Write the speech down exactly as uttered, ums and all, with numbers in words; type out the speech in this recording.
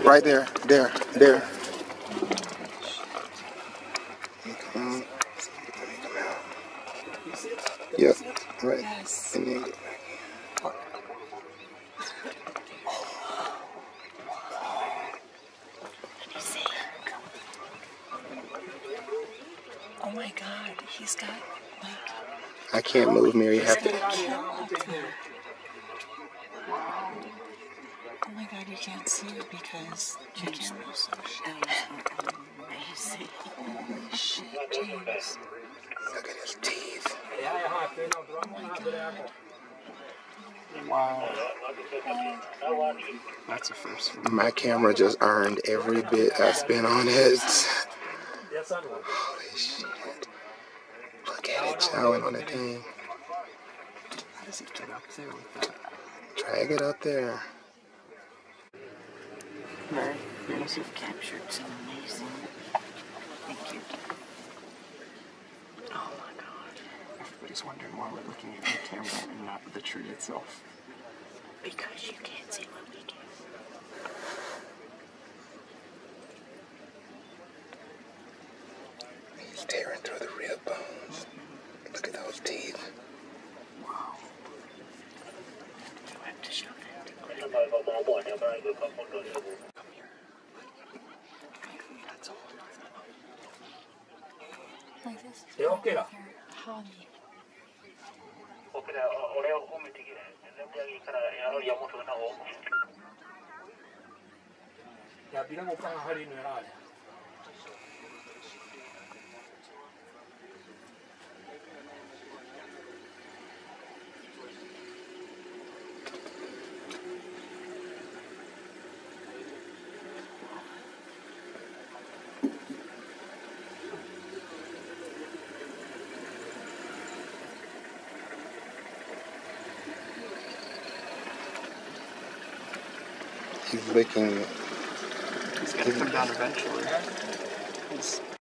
Right there, there, there. Come out. Yep, right. Yes. And then go back in. Oh my God, he's got like. I can't move, Mary. You He's have got to. a camera up there. Wow. Oh my God, you can't see it because the camera's so shut. Amazing. Holy shit, James. Look at his teeth. Oh my God. Wow. That's a first. My camera just earned every bit I spent on it. Holy shit. Look at it chowing on the thing. How does it get up there with that? Drag it up there. Mary, you want to see? You've captured some amazing. Thank you. Oh my God. Everybody's wondering why we're looking at the camera and not the tree itself. Because you can't see what we do. He's tearing through the rib bones. Look at those teeth. Wow. Do I have to show that? Come here. That's all. Like this? Yeah, okay. Honey. 僕ら俺を褒めてきて、全然いいからやろう山本の方。Ya bilang mo pang hari na rin. He's licking. He's gonna come down eventually. He's